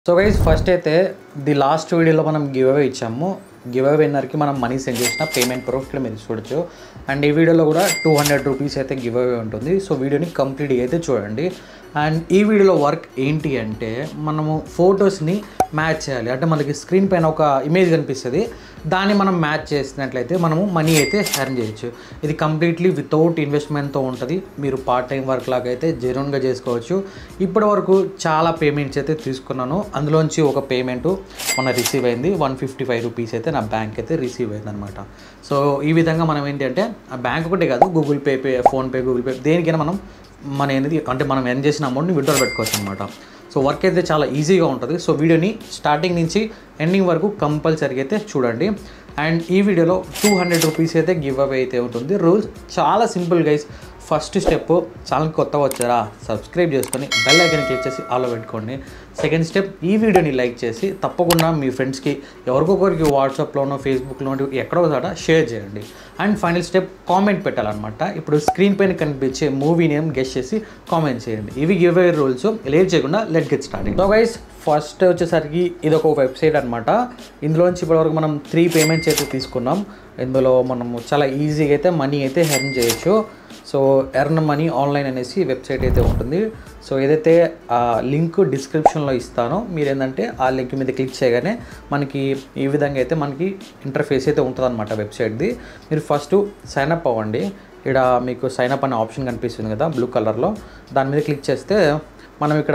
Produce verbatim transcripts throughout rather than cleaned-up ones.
So guys first అయితే the last వీడియోలో మనం గివ్ అవే ఇచ్చాము. గివ్ అవే విన్నర్కి మనం మనీ సెండ్ చేసిన పేమెంట్ ప్రూఫ్ ఇక్కడ మీరు చూడొచ్చు. అండ్ ఈ వీడియోలో కూడా టూ హండ్రెడ్ రూపీస్ అయితే గివ్ అవే ఉంటుంది. సో వీడియోని కంప్లీట్గా అయితే చూడండి. అండ్ ఈ వీడియోలో వర్క్ ఏంటి అంటే మనము ఫొటోస్ని మ్యాచ్ చేయాలి. అంటే మనకి స్క్రీన్ పైన ఒక ఇమేజ్ కనిపిస్తుంది, దాన్ని మనం మ్యాచ్ చేసినట్లయితే మనము మనీ అయితే ఎర్న్ చేయొచ్చు. ఇది కంప్లీట్లీ వితౌట్ ఇన్వెస్ట్మెంట్తో ఉంటుంది. మీరు పార్ట్ టైం వర్క్ లాగా అయితే జెన్యూన్గా చేసుకోవచ్చు. ఇప్పటి వరకు చాలా పేమెంట్స్ అయితే తీసుకున్నాను. అందులోంచి ఒక పేమెంట్ మొన్న రిసీవ్ అయింది, వన్ ఫిఫ్టీ ఫైవ్ రూపీస్ అయితే నా బ్యాంక్ అయితే రిసీవ్ అయింది అనమాట. సో ఈ విధంగా మనం ఏంటి అంటే ఆ బ్యాంక్ ఒకటే కాదు, Google Pay Pay PhonePe Google Pay దేనికైనా మనం మన అనేది అంటే మనం ఎర్న్ చేసిన అమౌంట్ని విత్డ్రా పెట్టుకోవచ్చు అనమాట. సో వర్క్ అయితే చాలా ఈజీగా ఉంటుంది. సో వీడియోని స్టార్టింగ్ నుంచి ఎండింగ్ వరకు కంపల్సరీగా అయితే చూడండి. అండ్ ఈ వీడియోలో టూ హండ్రెడ్ రూపీస్ అయితే గివ్ అవే అయితే ఉంటుంది. రూల్స్ చాలా simple guys. First step channel కొత్తగా వచ్చారా సబ్స్క్రైబ్ చేసుకొని బెల్ ఐకాన్ క్లిక్ చేసి ఆలో పెట్టుకోండి. సెకండ్ స్టెప్ ఈ వీడియోని లైక్ చేసి తప్పకుండా మీ ఫ్రెండ్స్కి ఎవరికొకరికి వాట్సాప్లోనో ఫేస్బుక్లోనో ఎక్కడో చోట షేర్ చేయండి. అండ్ ఫైనల్ స్టెప్ కామెంట్ పెట్టాలన్నమాట. ఇప్పుడు స్క్రీన్ పైన కనిపించే మూవీ నేమ్ గెస్ చేసి కామెంట్ చేయండి. ఇవి గివ్ అవే రూల్స్. లేట్ చేయకుండా let get starting. So guys first వచ్చేసరికి ఇది ఒక వెబ్సైట్ అనమాట. ఇందులోంచి ఇప్పటివరకు మనం త్రీ పేమెంట్స్ అయితే తీసుకున్నాం. ఇందులో మనము చాలా ఈజీగా అయితే మనీ అయితే ఎర్న్ చేయొచ్చు. సో ఎర్న్ మనీ ఆన్లైన్ అనేసి వెబ్సైట్ అయితే ఉంటుంది. సో ఏదైతే ఆ లింక్ డిస్క్రిప్షన్లో ఇస్తానో మీరు ఏంటంటే ఆ లింక్ మీద క్లిక్ చేయగానే మనకి ఈ విధంగా అయితే మనకి ఇంటర్ఫేస్ అయితే ఉంటుంది అనమాట వెబ్సైట్ది. మీరు ఫస్ట్ సైన్అప్ అవ్వండి. ఇక్కడ మీకు సైన్అప్ అనే ఆప్షన్ కనిపిస్తుంది కదా బ్లూ కలర్లో, దాని మీద క్లిక్ చేస్తే మనం ఇక్కడ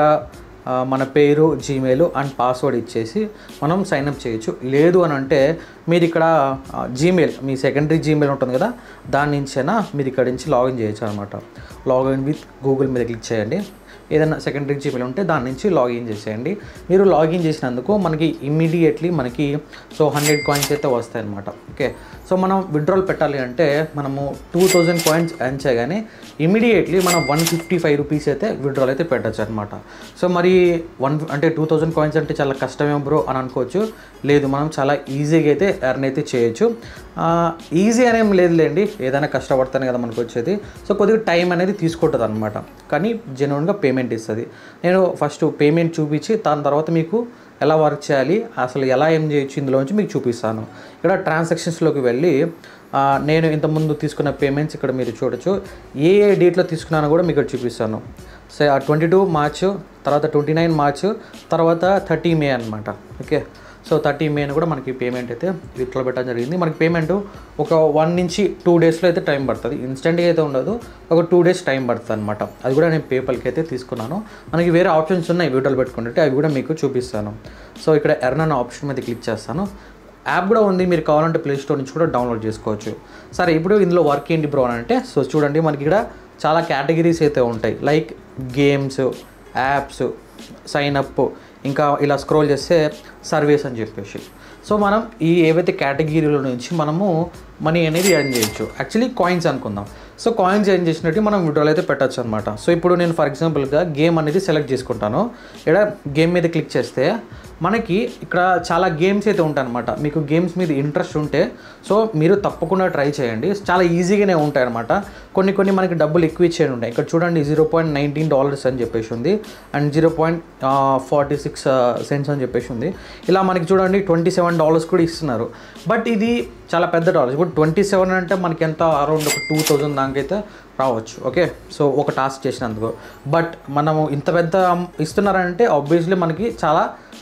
మన పేరు జీమెయిల్ అండ్ పాస్వర్డ్ ఇచ్చేసి మనం సైన్అప్ చేయొచ్చు. లేదు అని అంటే మీరు ఇక్కడ జీమెయిల్ మీ సెకండరీ జీమెయిల్ ఉంటుంది కదా, దాని నుంచైనా మీరు ఇక్కడ నుంచి లాగిన్ చేయొచ్చు అనమాట. లాగిన్ విత్ గూగుల్ మీద క్లిక్ చేయండి. ఏదైనా సెకండరీ జీమెయిల్ ఉంటే దాని నుంచి లాగిన్ చేసేయండి. మీరు లాగిన్ చేసినందుకు మనకి ఇమ్మీడియట్లీ మనకి సో హండ్రెడ్ కాయిన్స్ అయితే వస్తాయి అనమాట. ఓకే, సో మనం విత్డ్రాల్ పెట్టాలి అంటే మనము టూ థౌజండ్ కాయిన్స్ ఎర్న్ చేయగానే ఇమీడియట్లీ మనం వన్ ఫిఫ్టీ ఫైవ్ రూపీస్ అయితే విత్డ్రాల్ అయితే పెట్టచ్చు అనమాట. సో మరి వన్ అంటే టూ థౌజండ్ కాయిన్స్ అంటే చాలా కష్టమే బ్రో అని అనుకోవచ్చు. లేదు, మనం చాలా ఈజీగా అయితే ఎర్న్ అయితే చేయొచ్చు. ఈజీ అనేం లేదులేండి, ఏదైనా కష్టపడతానే కదా మనకు వచ్చేది. సో కొద్దిగా టైం అనేది తీసుకుంటుంది అనమాట, కానీ జెన్యూన్గా పేమెంట్ ఇస్తుంది. నేను ఫస్ట్ పేమెంట్ చూపించి దాని తర్వాత మీకు ఎలా వర్క్ చేయాలి, అసలు ఎలా ఏం చేయొచ్చు ఇందులోంచి మీకు చూపిస్తాను. ఇక్కడ ట్రాన్సాక్షన్స్లోకి వెళ్ళి నేను ఇంతకుముందు తీసుకున్న పేమెంట్స్ ఇక్కడ మీరు చూడొచ్చు. ఏ ఏ డేట్లో తీసుకున్నానో కూడా మీకు ఇక్కడ చూపిస్తాను. సో ట్వంటీ టూ మార్చ్, తర్వాత ట్వంటీ నైన్ మార్చ్, తర్వాత థర్టీ మే అనమాట. ఓకే, సో థర్టీ మేను కూడా మనకి పేమెంట్ అయితే విత్డ్రా పెట్టడం జరిగింది. మనకి పేమెంట్ ఒక వన్ నుంచి టూ డేస్లో అయితే టైం పడుతుంది. ఇన్స్టెంట్గా అయితే ఉండదు, ఒక టూ డేస్ టైం పడుతుంది అనమాట. అది కూడా నేను పేపల్కి అయితే తీసుకున్నాను. మనకి వేరే ఆప్షన్స్ ఉన్నాయి విత్డ్రాల్ పెట్టుకుంటే, అవి కూడా మీకు చూపిస్తాను. సో ఇక్కడ ఎర్న్ అనే ఆప్షన్ మీద క్లిక్ చేస్తాను. యాప్ కూడా ఉంది, మీరు కావాలంటే ప్లే స్టోర్ నుంచి కూడా డౌన్లోడ్ చేసుకోవచ్చు. సరే, ఇప్పుడు ఇందులో వర్క్ ఏంటి బ్రో అని అంటే సో చూడండి, మనకి ఇక్కడ చాలా కేటగిరీస్ అయితే ఉంటాయి. లైక్ గేమ్స్, యాప్స్, సైన్అప్, ఇంకా ఇలా స్క్రోల్ చేస్తే సర్వీస్ అని చెప్పేసి. సో మనం ఈ ఏవైతే కేటగిరీల నుంచి మనము మనీ అనేది ఎర్న్ చేయొచ్చు. యాక్చువల్లీ కాయిన్స్ అనుకుందాం. సో కాయిన్స్ ఎర్న్ చేసినట్టు మనం విత్డ్రాల్ అయితే పెట్టచ్చు అనమాట. సో ఇప్పుడు నేను ఫర్ ఎగ్జాంపుల్గా గేమ్ అనేది సెలెక్ట్ చేసుకుంటాను. ఇక్కడ గేమ్ మీద క్లిక్ చేస్తే మనకి ఇక్కడ చాలా గేమ్స్ అయితే ఉంటాయి అనమాట. మీకు గేమ్స్ మీద ఇంట్రెస్ట్ ఉంటే సో మీరు తప్పకుండా ట్రై చేయండి. చాలా ఈజీగానే ఉంటాయి అనమాట. కొన్ని కొన్ని మనకి డబ్బులు ఎక్కువ ఇచ్చేవి ఉంటాయి. ఇక్కడ చూడండి, జీరో పాయింట్ నైన్టీన్ డాలర్స్ అని చెప్పేసి ఉంది, and zero point forty six cents అని చెప్పేసి ఉంది. ఇలా మనకి చూడండి ట్వంటీ సెవెన్ డాలర్స్ కూడా ఇస్తున్నారు. బట్ ఇది చాలా పెద్ద డాలర్స్. ఇప్పుడు ట్వంటీ సెవెన్ అంటే మనకి ఎంత అరౌండ్ ఒక టూ థౌజండ్ దానికైతే రావచ్చు. ఓకే, సో ఒక టాస్క్ చేసినందుకు. బట్ మనము ఇంత పెద్ద ఇస్తున్నారంటే ఆబ్వియస్లీ మనకి చాలా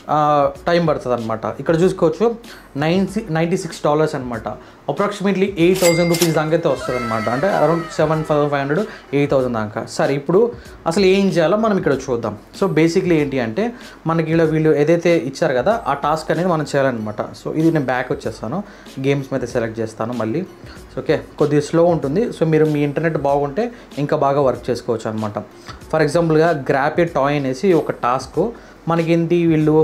టైం పడుతుంది అనమాట. ఇక్కడ చూసుకోవచ్చు నైన్ సి నైంటీ సిక్స్ డాలర్స్ అనమాట. అప్రాక్సిమేట్లీ ఎయిట్ థౌసండ్ రూపీస్ దాకైతే వస్తుంది అనమాట. అంటే around seven thousand five hundred eight thousand దాకా. సరే, ఇప్పుడు అసలు ఏం చేయాలో మనం ఇక్కడ చూద్దాం. సో బేసిక్లీ ఏంటి అంటే మనకి ఇలా వీళ్ళు ఏదైతే ఇచ్చారు కదా ఆ టాస్క్ అనేది మనం చేయాలన్నమాట. సో ఇది నేను బ్యాక్ వచ్చేస్తాను, గేమ్స్ మీద సెలెక్ట్ చేస్తాను మళ్ళీ. ఓకే, కొద్దిగా స్లో ఉంటుంది. సో మీరు మీ ఇంటర్నెట్ బాగుంటే ఇంకా బాగా వర్క్ చేసుకోవచ్చు అనమాట. ఫర్ ఎగ్జాంపుల్గా గ్రాప్ ఏ టాయ్ అనేసి ఒక టాస్క్ మనకి ఏంటి, వీళ్ళు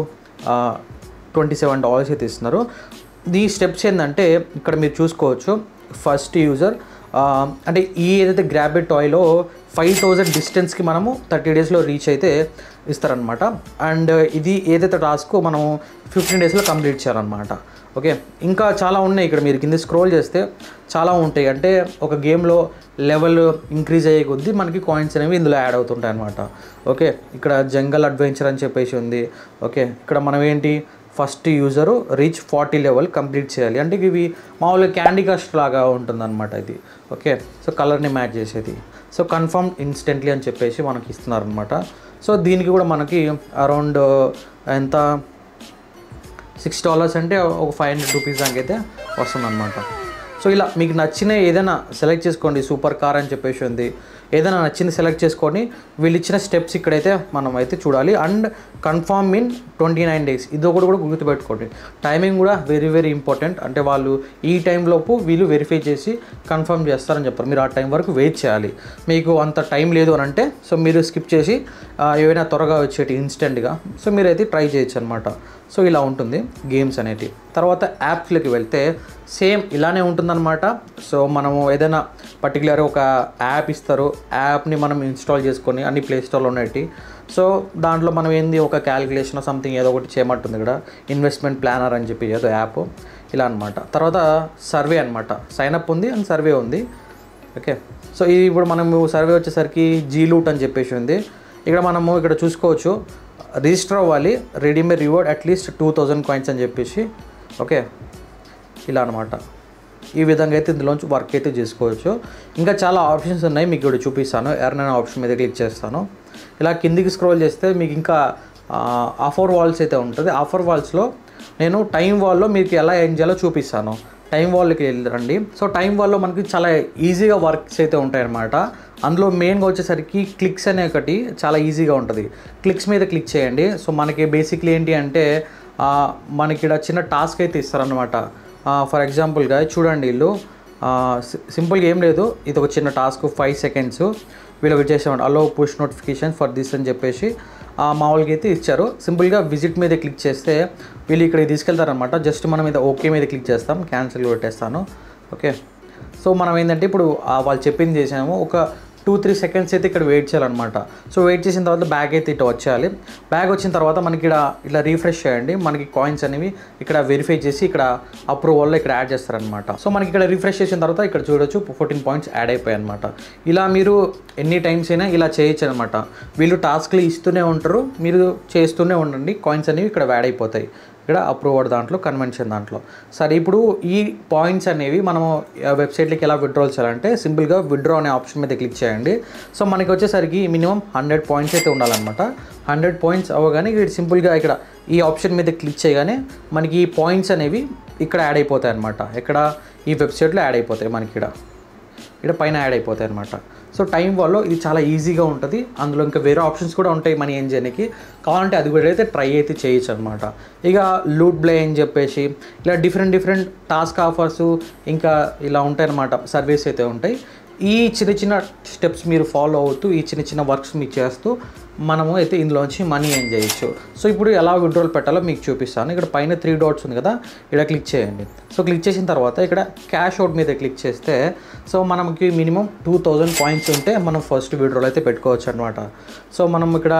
ట్వంటీ సెవెన్ డాలర్స్ అయితే ఇస్తున్నారు. ఈ స్టెప్స్ ఏంటంటే ఇక్కడ మీరు చూసుకోవచ్చు. ఫస్ట్ యూజర్ అంటే ఈ ఏదైతే గ్రాబ్ ఇట్ టాయ్లో ఫైవ్ థౌజండ్ డిస్టెన్స్కి మనము థర్టీ డేస్లో రీచ్ అయితే ఇస్తారనమాట. అండ్ ఇది ఏదైతే టాస్క్ మనము ఫిఫ్టీన్ డేస్లో కంప్లీట్ చేయాలన్నమాట. ఓకే, ఇంకా చాలా ఉన్నాయి. ఇక్కడ మీరు కింద స్క్రోల్ చేస్తే చాలా ఉంటాయి. అంటే ఒక గేమ్లో లెవెల్ ఇంక్రీజ్ అయ్యే కొద్దీ మనకి కాయిన్స్ అనేవి ఇందులో యాడ్ అవుతుంటాయి అనమాట. ఓకే, ఇక్కడ జంగల్ అడ్వెంచర్ అని చెప్పేసి ఉంది. ఓకే, ఇక్కడ మనం ఏంటి first user reach forty level complete చేయాలి. అంటే ఇవి మామూలుగా క్యాండీ క్రష్ లాగా ఉంటుందన్నమాట ఇది. ఓకే, సో కలర్ని మ్యాచ్ చేసేది. సో కన్ఫర్మ్ ఇన్స్టెంట్లీ అని చెప్పేసి మనకి ఇస్తున్నారనమాట. సో దీనికి కూడా మనకి అరౌండ్ ఎంత సిక్స్ డాలర్స్ అంటే ఒక ఫైవ్ హండ్రెడ్ రూపీస్ దాకా అయితే వస్తుందన్నమాట. సో ఇలా మీకు నచ్చిన ఏదైనా సెలెక్ట్ చేసుకోండి. సూపర్ కార్ అని చెప్పేసి ఉంది. ఏదైనా నచ్చింది సెలెక్ట్ చేసుకొని వీళ్ళు ఇచ్చిన స్టెప్స్ ఇక్కడైతే మనం అయితే చూడాలి. And confirm in twenty nine days ఇది ఒకటి కూడా గుర్తుపెట్టుకోండి. టైమింగ్ కూడా వెరీ వెరీ ఇంపార్టెంట్. అంటే వాళ్ళు ఈ టైంలోపు వీళ్ళు వెరిఫై చేసి కన్ఫర్మ్ చేస్తారని చెప్పారు. మీరు ఆ టైం వరకు వెయిట్ చేయాలి. మీకు అంత టైం లేదు అని అంటే సో మీరు స్కిప్ చేసి ఏవైనా త్వరగా వచ్చేటి ఇన్స్టెంట్గా సో మీరైతే ట్రై చేయొచ్చు అనమాట. సో ఇలా ఉంటుంది గేమ్స్ అనేటివి. తర్వాత యాప్స్లోకి వెళ్తే సేమ్ ఇలానే ఉంటుందన్నమాట. సో మనము ఏదైనా పర్టికులర్ ఒక యాప్ ఇస్తారు. యాప్ని మనం ఇన్స్టాల్ చేసుకొని అన్ని ప్లే స్టోర్లో ఉన్నట్టు సో దాంట్లో మనం ఏంది ఒక క్యాలిక్యులేషన్ సంథింగ్ ఏదో ఒకటి చేయమంటుంది. ఇక్కడ ఇన్వెస్ట్మెంట్ ప్లానర్ అని చెప్పి ఏదో యాప్ ఇలా అనమాట. తర్వాత సర్వే అనమాట. సైన్అప్ ఉంది అండ్ సర్వే ఉంది. ఓకే, సో ఇది ఇప్పుడు మనము సర్వే వచ్చేసరికి జీ లూట్ అని చెప్పేసి ఉంది. ఇక్కడ మనము ఇక్కడ చూసుకోవచ్చు రిజిస్టర్ అవ్వాలి. Redeem reward at least two thousand coins అని చెప్పేసి. ఓకే, ఇలా అనమాట. ఈ విధంగా అయితే ఇందులోంచి వర్క్ అయితే చేసుకోవచ్చు. ఇంకా చాలా ఆప్షన్స్ ఉన్నాయి, మీకు ఇక్కడ చూపిస్తాను. ఎర్న్ అనే ఆప్షన్ మీద క్లిక్ చేస్తాను. ఇలా కిందికి స్క్రోల్ చేస్తే మీకు ఇంకా ఆఫర్ వాల్స్ అయితే ఉంటుంది. ఆఫర్ వాల్స్లో నేను టైం వాల్లో మీకు ఎలా ఏం చేయాలో చూపిస్తాను. టైం వాల్కి వెళ్ళండి. సో టైం వాల్లో మనకి చాలా ఈజీగా వర్క్స్ అయితే ఉంటాయన్నమాట. అందులో మెయిన్గా వచ్చేసరికి క్లిక్స్ అనే ఒకటి చాలా ఈజీగా ఉంటుంది. క్లిక్స్ మీద క్లిక్ చేయండి. సో మనకి బేసిక్లీ ఏంటి అంటే మనకి ఇక్కడ చిన్న టాస్క్ అయితే ఇస్తారనమాట. ఫర్ ఎగ్జాంపుల్గా చూడండి, వీళ్ళు సింపుల్గా ఏం లేదు, ఇది ఒక చిన్న టాస్క్ ఫైవ్ సెకండ్స్ వీళ్ళకి చేసామంట. Allow push notification for this అని చెప్పేసి మామూలుగా అయితే ఇచ్చారు. సింపుల్గా విజిట్ మీద క్లిక్ చేస్తే వీళ్ళు ఇక్కడ తీసుకెళ్తారనమాట. జస్ట్ మనం మీద ఓకే మీద క్లిక్ చేస్తాం. క్యాన్సిల్ పెట్టేస్తాను. ఓకే, సో మనం ఏంటంటే ఇప్పుడు వాళ్ళు చెప్పింది చేసాము. ఒక టూ త్రీ సెకండ్స్ అయితే ఇక్కడ వెయిట్ చేయాలన్నమాట. సో వెయిట్ చేసిన తర్వాత బ్యాగ్ అయితే ఇటు వచ్చేయాలి. బ్యాగ్ వచ్చిన తర్వాత మనకి ఇక్కడ ఇలా రీఫ్రెష్ చేయండి. మనకి కాయిన్స్ అనేవి ఇక్కడ వెరిఫై చేసి ఇక్కడ అప్రూవల్లో ఇక్కడ యాడ్ చేస్తారనమాట. సో మనకి ఇక్కడ రీఫ్రెష్ చేసిన తర్వాత ఇక్కడ చూడొచ్చు ఫోర్టీన్ పాయింట్స్ యాడ్ అయిపోయాయి అనమాట. ఇలా మీరు ఎన్ని టైమ్స్ అయినా ఇలా చేయొచ్చు అనమాట. వీళ్ళు టాస్క్లు ఇస్తూనే ఉంటారు, మీరు చేస్తూనే ఉండండి. కాయిన్స్ అనేవి ఇక్కడ యాడ్ అయిపోతాయి. ఇక్కడ అప్రూవ్డ్ దాంట్లో కన్వెన్షన్ దాంట్లో. సరే, ఇప్పుడు ఈ పాయింట్స్ అనేవి మనము వెబ్సైట్లోకి ఎలా విత్డ్రాల్ చేయాలంటే సింపుల్గా విత్డ్రా అనే ఆప్షన్ మీద క్లిక్ చేయండి. సో మనకి వచ్చేసరికి మినిమం హండ్రెడ్ పాయింట్స్ అయితే ఉండాలన్నమాట. హండ్రెడ్ పాయింట్స్ అవ్వగానే ఇక్కడ సింపుల్గా ఇక్కడ ఈ ఆప్షన్ మీద క్లిక్ చేయగానే మనకి ఈ పాయింట్స్ అనేవి ఇక్కడ యాడ్ అయిపోతాయి అనమాట. ఇక్కడ ఈ వెబ్సైట్లో యాడ్ అయిపోతాయి. మనకి ఇక్కడ ఇక్కడ పైన యాడ్ అయిపోతాయి అనమాట. సో టైం వాల్లో ఇది చాలా ఈజీగా ఉంటుంది. అందులో ఇంకా వేరే ఆప్షన్స్ కూడా ఉంటాయి మనీ ఏం చేయడానికి. కావాలంటే అది కూడా అయితే ట్రై అయితే చేయొచ్చు అనమాట. ఇక లూట్ బ్లే అని చెప్పేసి ఇలా డిఫరెంట్ డిఫరెంట్ టాస్క్ ఆఫర్స్ ఇంకా ఇలా ఉంటాయన్నమాట. సర్వీస్ అయితే ఉంటాయి. ఈ చిన్న చిన్న స్టెప్స్ మీరు ఫాలో అవుతూ ఈ చిన్న చిన్న వర్క్స్ మీరు చేస్తూ మనము అయితే ఇందులోంచి మనీ ఏం చేయొచ్చు. సో ఇప్పుడు ఎలా విత్డ్రాల్ పెట్టాలో మీకు చూపిస్తాను. ఇక్కడ పైన త్రీ డాట్స్ ఉంది కదా, ఇక్కడ క్లిక్ చేయండి. సో క్లిక్ చేసిన తర్వాత ఇక్కడ క్యాష్ అవుట్ మీద క్లిక్ చేస్తే సో మనకి మినిమం టూ థౌజండ్ పాయింట్స్ ఉంటే మనం ఫస్ట్ విత్డ్రాల్ అయితే పెట్టుకోవచ్చు అనమాట. సో మనం ఇక్కడ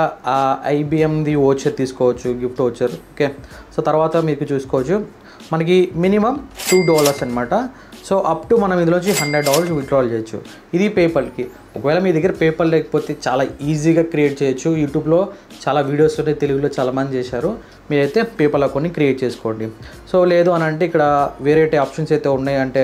ఐబిఎంది ఓచర్ తీసుకోవచ్చు, గిఫ్ట్ ఓచర్. ఓకే, సో తర్వాత మీకు చూసుకోవచ్చు మనకి మినిమం టూ డాలర్స్ అనమాట. సో అప్ టు మనం ఇందులోంచి హండ్రెడ్ డాలర్స్ విత్డ్రాల్ చేయొచ్చు. ఇది పేపల్కి. ఒకవేళ మీ దగ్గర పేపల్ లేకపోతే చాలా ఈజీగా క్రియేట్ చేయొచ్చు. యూట్యూబ్లో చాలా వీడియోస్ ఉంటాయి, తెలుగులో చాలామంది చేశారు. మీరైతే పేపల్ అకౌంట్ని క్రియేట్ చేసుకోండి. సో లేదు అని అంటే ఇక్కడ వేరే ఆప్షన్స్ అయితే ఉన్నాయి. అంటే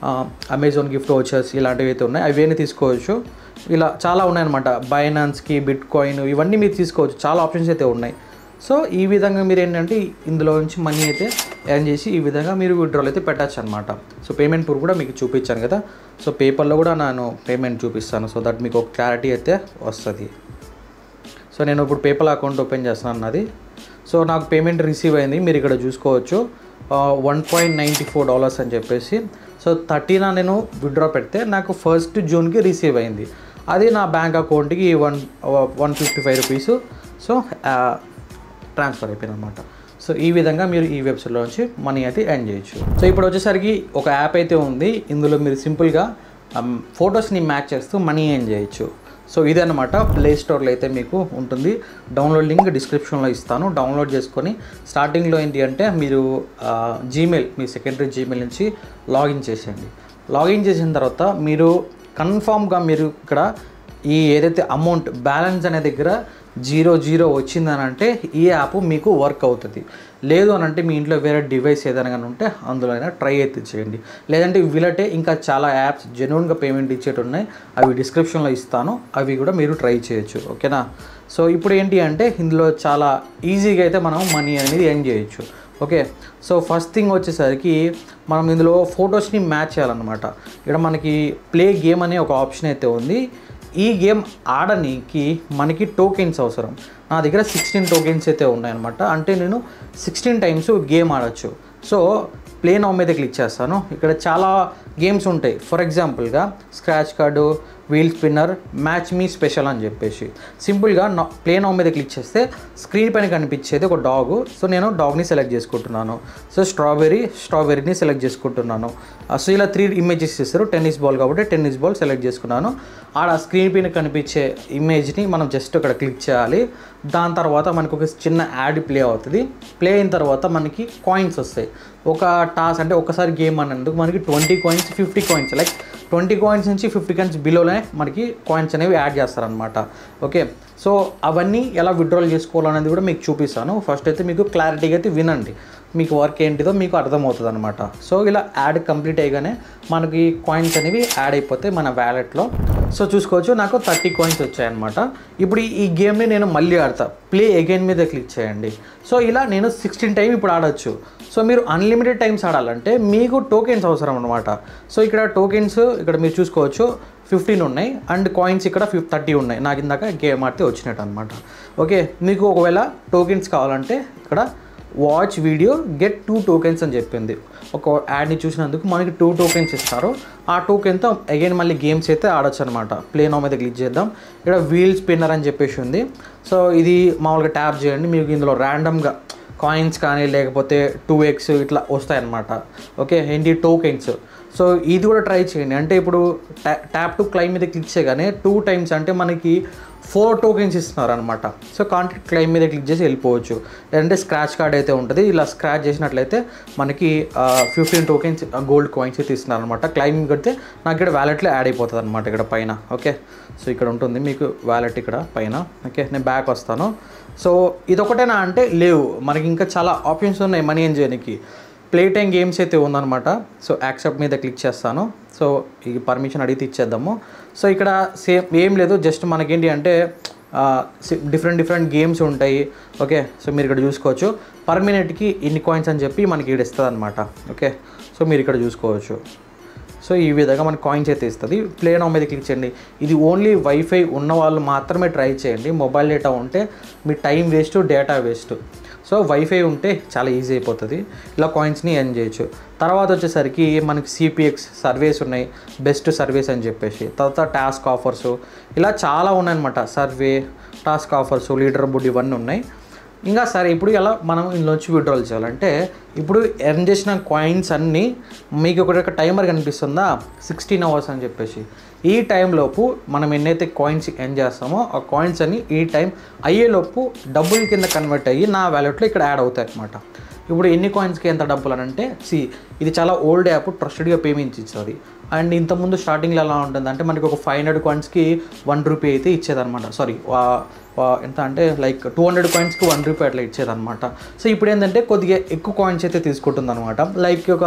అమెజాన్ గిఫ్ట్ వోచర్స్ ఇలాంటివి అయితే ఉన్నాయి, అవన్నీ తీసుకోవచ్చు. ఇలా చాలా ఉన్నాయన్నమాట. బైనాన్స్కి, బిట్ కాయిన్ ఇవన్నీ మీరు తీసుకోవచ్చు. చాలా ఆప్షన్స్ అయితే ఉన్నాయి. సో ఈ విధంగా మీరు ఏంటంటే ఇందులో నుంచి మనీ అయితే ఎర్న్ చేసి ఈ విధంగా మీరు విత్డ్రాల్ అయితే పెట్టచ్చు అనమాట. సో పేమెంట్ ప్రూఫ్ కూడా మీకు చూపించాను కదా. సో పేపర్లో కూడా నేను పేమెంట్ చూపిస్తాను. సో దట్ మీకు ఒక క్లారిటీ అయితే వస్తుంది. సో నేను ఇప్పుడు పేపల్ అకౌంట్ ఓపెన్ చేస్తున్నాను అన్నది. సో నాకు పేమెంట్ రిసీవ్ అయింది. మీరు ఇక్కడ చూసుకోవచ్చు one point ninety four dollars అని చెప్పేసి. సో థర్టీన నేను విత్డ్రా పెడితే నాకు ఫస్ట్ జూన్కి రిసీవ్ అయింది. అది నా బ్యాంక్ అకౌంట్కి one one fifty five rupees so transfer అయిపోయింది అనమాట. సో ఈ విధంగా మీరు ఈ వెబ్సైట్లో నుంచి మనీ అయితే ఎర్న్ చేయొచ్చు. సో ఇప్పుడు వచ్చేసరికి ఒక యాప్ అయితే ఉంది. ఇందులో మీరు సింపుల్గా ఫొటోస్ని మ్యాచ్ చేస్తూ మనీ ఏం చేయొచ్చు. సో ఇదన్నమాట ప్లే స్టోర్లో అయితే మీకు ఉంటుంది. డౌన్లోడ్ లింక్ డిస్క్రిప్షన్లో ఇస్తాను, డౌన్లోడ్ చేసుకొని స్టార్టింగ్లో ఏంటి అంటే మీరు జీమెయిల్ మీ సెకండరీ జీమెయిల్ నుంచి లాగిన్ చేసేయండి. లాగిన్ చేసిన తర్వాత మీరు కన్ఫామ్గా మీరు ఇక్కడ ఈ ఏదైతే అమౌంట్ బ్యాలెన్స్ అనే దగ్గర జీరో జీరో వచ్చిందని అంటే ఈ యాప్ మీకు వర్క్ అవుతుంది. లేదు అని అంటే మీ ఇంట్లో వేరే డివైస్ ఏదైనా కానీ ఉంటే అందులో అయినా ట్రై అయితే చేయండి. లేదంటే వీళ్ళటే ఇంకా చాలా యాప్స్ జెన్యూన్గా పేమెంట్ ఇచ్చేటి ఉన్నాయి, అవి డిస్క్రిప్షన్లో ఇస్తాను, అవి కూడా మీరు ట్రై చేయొచ్చు. ఓకేనా. సో ఇప్పుడు ఏంటి అంటే ఇందులో చాలా ఈజీగా అయితే మనం మనీ అనేది ఎర్న్ చేయొచ్చు. ఓకే. సో ఫస్ట్ థింగ్ వచ్చేసరికి మనం ఇందులో ఫొటోస్ని మ్యాచ్ చేయాలన్నమాట. ఇక్కడ మనకి ప్లే గేమ్ అనే ఒక ఆప్షన్ అయితే ఉంది. ఈ గేమ్ ఆడడానికి మనకి టోకెన్స్ అవసరం. నా దగ్గర సిక్స్టీన్ టోకెన్స్ అయితే ఉన్నాయన్నమాట. అంటే నేను సిక్స్టీన్ టైమ్స్ గేమ్ ఆడచ్చు. సో ప్లే నౌ మీద క్లిక్ చేస్తాను. ఇక్కడ చాలా గేమ్స్ ఉంటాయి. ఫర్ ఎగ్జాంపుల్గా scratch card, wheel spinner, match మీ స్పెషల్ అని చెప్పేసి సింపుల్గా నా ప్లే నౌ మీద క్లిక్ చేస్తే స్క్రీన్ పైన కనిపించేది ఒక డాగ్. సో నేను డాగ్ని సెలెక్ట్ చేసుకుంటున్నాను. సో స్ట్రాబెర్రీ స్ట్రాబెర్రీని సెలెక్ట్ చేసుకుంటున్నాను. సో ఇలా త్రీ ఇమేజెస్ ఇస్తారు. టెన్నిస్ బాల్ కాబట్టి టెన్నిస్ బాల్ సెలెక్ట్ చేసుకున్నాను. ఆడ స్క్రీన్ పైన కనిపించే ఇమేజ్ని మనం జస్ట్ అక్కడ క్లిక్ చేయాలి. దాని తర్వాత మనకు ఒక చిన్న యాడ్ ప్లే అవుతుంది. ప్లే అయిన తర్వాత మనకి కాయిన్స్ వస్తాయి. ఒక టాస్ అంటే ఒకసారి గేమ్ అన్నందుకు మనకి twenty coins, fifty coins, like twenty coins నుంచి ఫిఫ్టీ కాయిన్స్ బిలోనే మనకి కాయిన్స్ అనేవి యాడ్ చేస్తారనమాట. ఓకే. సో అవన్నీ ఎలా విత్డ్రాల్ చేసుకోవాలనేది కూడా మీకు చూపిస్తాను. ఫస్ట్ అయితే మీకు క్లారిటీగా అయితే వినండి, మీకు వర్క్ ఏంటిదో మీకు అర్థమవుతుంది అనమాట. సో ఇలా యాడ్ కంప్లీట్ అయ్యగానే మనకి కాయిన్స్ అనేవి యాడ్ అయిపోతాయి మన వ్యాలెట్లో. సో చూసుకోవచ్చు నాకు థర్టీ కాయిన్స్ వచ్చాయన్నమాట. ఇప్పుడు ఈ గేమ్ని నేను మళ్ళీ ఆడతా. ప్లే అగైన్ మీద క్లిక్ చేయండి. సో ఇలా నేను సిక్స్టీన్ టైం ఇప్పుడు ఆడచ్చు. సో మీరు అన్లిమిటెడ్ టైమ్స్ ఆడాలంటే మీకు టోకెన్స్ అవసరం అనమాట. సో ఇక్కడ టోకెన్స్ ఇక్కడ మీరు చూసుకోవచ్చు ఫిఫ్టీన్ ఉన్నాయి అండ్ కాయిన్స్ ఇక్కడ ఫిఫ్ థర్టీ ఉన్నాయి. నాకు ఇందాక గేమ్ ఆడితే వచ్చినట్టు అనమాట. ఓకే. మీకు ఒకవేళ టోకెన్స్ కావాలంటే ఇక్కడ watch video get two tokens అని చెప్పింది. ఒక యాడ్ని చూసినందుకు మనకి టూ టోకెన్స్ ఇస్తారు. ఆ టోకెన్తో అగైన్ మళ్ళీ గేమ్స్ అయితే ఆడొచ్చు అనమాట. ప్లే నౌ మీద క్లిక్ చేద్దాం. ఇక్కడ వీల్ స్పిన్నర్ అని చెప్పేసి ఉంది. సో ఇది మామూలుగా ట్యాప్ చేయండి, మీకు ఇందులో ర్యాండమ్గా కాయిన్స్ కానీ లేకపోతే టూ ఎక్స్ ఇట్లా వస్తాయన్నమాట. ఓకే. ఏంటి టోకెన్స్. సో ఇది కూడా ట్రై చేయండి. అంటే ఇప్పుడు ట్యా ట్యాప్ టు క్లైమ్ మీద క్లిక్ చేయగానే టూ టైమ్స్ అంటే మనకి ఫోర్ టోకెన్స్ ఇస్తున్నారు అనమాట. సో కాంటాక్ట్ క్లైమ్ మీద క్లిక్ చేసి వెళ్ళిపోవచ్చు. లేదంటే స్క్రాచ్ కార్డ్ అయితే ఉంటుంది, ఇలా స్క్రాచ్ చేసినట్లయితే మనకి ఫిఫ్టీన్ టోకెన్స్ గోల్డ్ కాయిన్స్ అయితే ఇస్తున్నారు అనమాట. క్లైమ్ కడితే నాకు ఇక్కడ వ్యాలెట్లో యాడ్ అయిపోతుంది అనమాట ఇక్కడ పైన. ఓకే. సో ఇక్కడ ఉంటుంది మీకు వ్యాలెట్ ఇక్కడ పైన. ఓకే. నేను బ్యాక్ వస్తాను. సో ఇదొకటేనా అంటే లేవు, మనకి ఇంకా చాలా ఆప్షన్స్ ఉన్నాయి మనీ ఏం చేయడానికి. ప్లే టైం గేమ్స్ అయితే ఉందన్నమాట. సో యాక్సెప్ట్ మీద క్లిక్ చేస్తాను. సో ఈ పర్మిషన్ అడిగితే ఇచ్చేద్దాము. సో ఇక్కడ సేమ్ ఏం లేదు, జస్ట్ మనకేంటి అంటే డిఫరెంట్ డిఫరెంట్ గేమ్స్ ఉంటాయి. ఓకే. సో మీరు ఇక్కడ చూసుకోవచ్చు పర్ మినిట్కి ఇన్ని కాయిన్స్ అని చెప్పి మనకి ఇక్కడ ఇస్తుంది అనమాట. ఓకే. సో మీరు ఇక్కడ చూసుకోవచ్చు. సో ఈ విధంగా మనకి కాయిన్స్ అయితే ఇస్తుంది. ప్లే నౌ మీద క్లిక్ చేయండి. ఇది ఓన్లీ వైఫై ఉన్న వాళ్ళు మాత్రమే ట్రై చేయండి. మొబైల్ డేటా ఉంటే మీ time waste, data waste. So wifi ఉంటే చాలా ఈజీ అయిపోతుంది. ఇలా కాయిన్స్ని ఎర్న్ చేయొచ్చు. తర్వాత వచ్చేసరికి మనకి సిపిఎక్స్ సర్వేస్ ఉన్నాయి, బెస్ట్ సర్వేస్ అని చెప్పేసి. తర్వాత టాస్క్ ఆఫర్స్ ఇలా చాలా ఉన్నాయన్నమాట. Survey, task offers, leader board ఇవన్నీ ఉన్నాయి. ఇంకా సరే ఇప్పుడు ఎలా మనం ఇందులోంచి విత్డ్రాల్ చేయాలంటే ఇప్పుడు ఎర్న్ చేసిన కాయిన్స్ అన్నీ మీకు ఒక టైమర్ కనిపిస్తుందా సిక్స్టీన్ అవర్స్ అని చెప్పేసి. ఈ టైంలోపు మనం ఎన్నైతే కాయిన్స్ ఎర్న్ చేస్తామో ఆ కాయిన్స్ అన్ని ఈ టైం అయ్యేలోపు డబ్బుల కింద కన్వర్ట్ అయ్యి నా వ్యాలెట్లో ఇక్కడ యాడ్ అవుతాయి అన్నమాట. ఇప్పుడు ఎన్ని కాయిన్స్కి ఎంత డబ్బులు అని అంటే సి ఇది చాలా ఓల్డ్ యాప్, ట్రస్టెడ్గా పేమెంట్స్ ఇస్తుంది. అండ్ ఇంతకుముందు స్టార్టింగ్లో ఎలా ఉంటుంది అంటే మనకి ఒక ఫైవ్ హండ్రెడ్ కాయిన్స్కి వన్ రూపీ అయితే ఇచ్చేదన్నమాట. సారీ ఎంత అంటే లైక్ టూ హండ్రెడ్ కాయిన్స్కి వన్ రూపీ అట్లా ఇచ్చేదన్నమాట. సో ఇప్పుడు ఏంటంటే కొద్దిగా ఎక్కువ కాయిన్స్ అయితే తీసుకుంటుంది అనమాట. లైక్ ఒక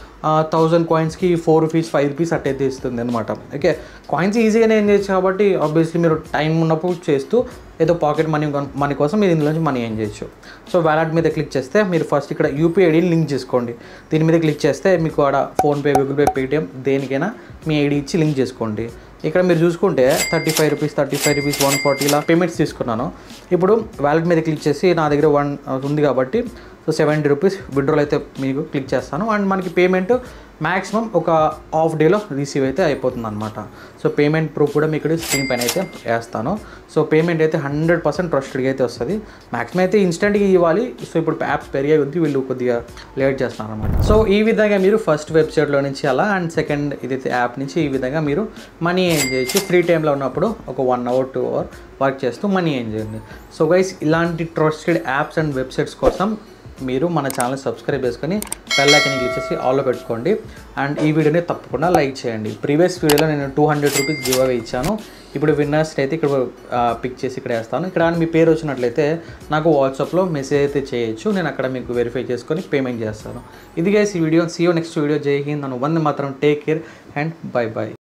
థౌజండ్ కాయిన్స్కి ఫోర్ రూపీస్ ఫైవ్ రూపీస్ అట్టయితే ఇస్తుంది అనమాట. ఓకే. కాయిన్స్ ఈజీగానే ఏం చేయొచ్చు కాబట్టి ఆబ్వియస్లీ మీరు టైం ఉన్నప్పుడు చేస్తూ ఏదో పాకెట్ మనీ మనీ కోసం మీరు ఇందులోంచి మనీ ఏం చేయొచ్చు. సో వ్యాలెట్ మీద క్లిక్ చేస్తే మీరు ఫస్ట్ ఇక్కడ యూపీఐ ఐడిని లింక్ చేసుకోండి. దీని మీద క్లిక్ చేస్తే మీకు ఆడ ఫోన్పే, గూగుల్ పే, పేటిఎం దేనికైనా మీ ఐడి ఇచ్చి లింక్ చేసుకోండి. ఇక్కడ మీరు చూసుకుంటే thirty five rupees thirty five rupees one forty ఇలా పేమెంట్స్ తీసుకున్నాను. ఇప్పుడు వ్యాలెట్ మీద క్లిక్ చేసి నా దగ్గర వన్ ఉంది కాబట్టి సో సెవెంటీ రూపీస్ విత్డ్రాల్ అయితే మీకు క్లిక్ చేస్తాను అండ్ మనకి పేమెంట్ మ్యాక్సిమం ఒక హాఫ్ డేలో రిసీవ్ అయితే అయిపోతుంది అనమాట. సో పేమెంట్ ప్రూఫ్ కూడా మీకు స్క్రీన్ పైన అయితే వేస్తాను. సో పేమెంట్ అయితే హండ్రెడ్ పర్సెంట్ ట్రస్టెడ్గా అయితే వస్తుంది. మ్యాక్సిమం అయితే ఇన్స్టెంట్గా ఇవ్వాలి. సో ఇప్పుడు యాప్స్ పెరిగే కొద్దీ వీళ్ళు కొద్దిగా లేట్ చేస్తున్నారు అనమాట. సో ఈ విధంగా మీరు ఫస్ట్ వెబ్సైట్లో నుంచి అలా అండ్ సెకండ్ ఇదైతే యాప్ నుంచి ఈ విధంగా మీరు మనీ ఏం చేయొచ్చు. ఫ్రీ టైంలో ఉన్నప్పుడు ఒక one hour two hour work చేస్తూ మనీ ఏం చేయండి. సో గైస్ ఇలాంటి ట్రస్టెడ్ యాప్స్ అండ్ వెబ్సైట్స్ కోసం మీరు మన ఛానల్ సబ్స్క్రైబ్ చేసుకొని బెల్ ఐకాన్ క్లిక్ చేసి ఆల్లో పెట్టుకోండి అండ్ ఈ వీడియోని తప్పకుండా లైక్ చేయండి. ప్రీవియస్ వీడియోలో నేను two hundred rupees give away ఇచ్చాను. ఇప్పుడు విన్నర్స్ అయితే ఇక్కడ పిక్ చేసి ఇక్కడ వేస్తాను. ఇక్కడ మీ పేరు వచ్చినట్లయితే నాకు వాట్సాప్లో మెసేజ్ అయితే చేయొచ్చు. నేను అక్కడ మీకు వెరిఫై చేసుకొని పేమెంట్ చేస్తాను. ఇది గైస్ ఈ video. See you next video. జై హింద్. నన్ను వందే మాత్రం. Take care and bye by.